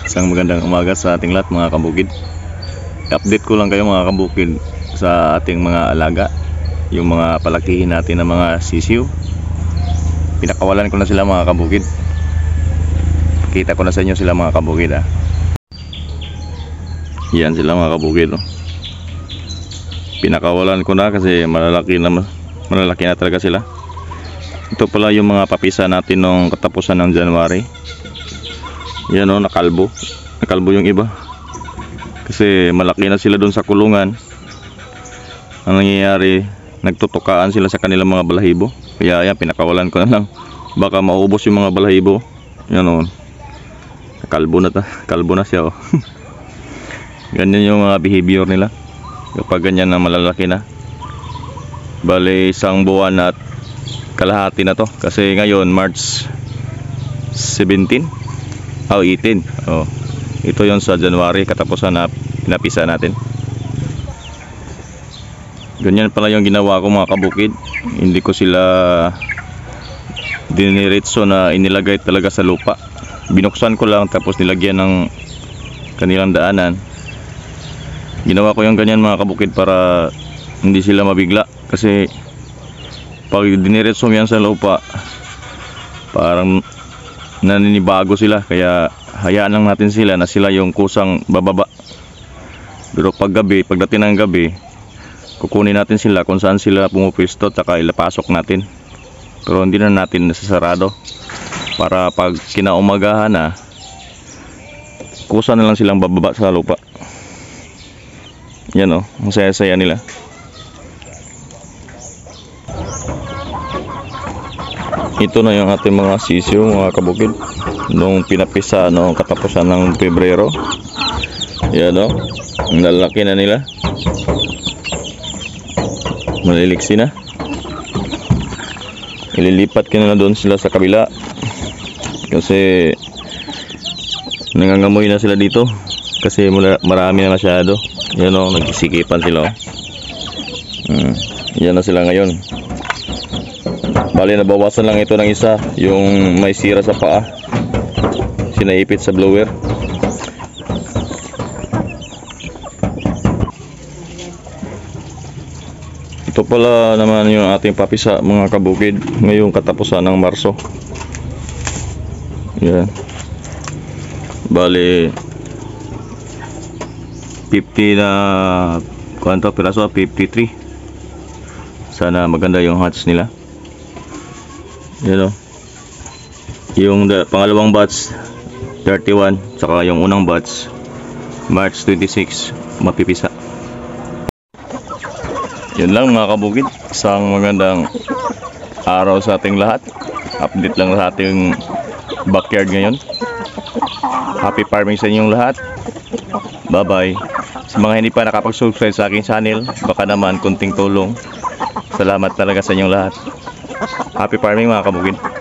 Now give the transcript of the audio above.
Isang magandang umaga sa ating lahat mga kabukid. Update ko lang kayo mga kabukid sa ating mga alaga, yung mga palakihin natin ng mga sisiw. Pinakawalan ko na sila mga kabukid. Kita ko na sa inyo sila mga kabukid ha. Yan sila mga kabukid oh. Pinakawalan ko na kasi malalaki na talaga sila. Ito pala yung mga papisa natin nung katapusan ng January. Yan o, nakalbo yung iba kasi malaki na sila doon sa kulungan. Ang nangyayari, nagtutukaan sila sa kanilang mga balahibo. Kaya yan, pinakawalan ko na lang, baka maubos yung mga balahibo. Yan o, kalbo na siya o. Ganyan yung mga behavior nila kapag ganyan na malalaki na. Bale, isang buwan at kalahati na to kasi ngayon March 17 18. Oh, ito yon sa January katapusan na pinapisa natin. Ganyan pala yung ginawa ko mga kabukid. Hindi ko sila diniretso na inilagay talaga sa lupa. Binuksan ko lang tapos nilagyan ng kanilang daanan. Ginawa ko yung ganyan mga kabukid para hindi sila mabigla kasi pag diniretso mo yan sa lupa parang naninibago sila, kaya hayaan lang natin sila na sila yung kusang bababa. Pero pagdating ng gabi, kukunin natin sila kung saan sila pumupwesto at saka ilapasok natin. Pero hindi na natin nasasarado para pag kinaumagahan na, kusa na lang silang bababa sa lupa. Yan o, ang saya-saya nila. Ito na yung ating mga sisiw mga kabukid nung pinapisa noong katapusan ng Pebrero. Yan o, ang lalaki na nila, maliliksi na. Ililipat ko na doon sila sa kabila kasi nangangamoy na sila dito kasi marami na masyado. Yan o, nagsisikipan sila o. Yan na sila ngayon. Bali, nabawasan lang ito ng isa, yung may sira sa paa, sinaipit sa blower. Ito pala naman yung ating papisa mga kabukid ngayong katapusan ng Marso. Yan. Bali 50 na kuwanto piraso, 53. Sana maganda yung hatch nila. Yan o, yung pangalawang batch 31, saka yung unang batch March 26 mapipisa. Yan lang mga kabukid, isang magandang araw sa ating lahat. Update lang sa ating backyard ngayon. Happy farming sa inyong lahat. Bye bye. Sa mga hindi pa nakapag-subscribe sa aking channel, baka naman kunting tulong. Salamat talaga sa inyong lahat. Happy farming mga kabukid.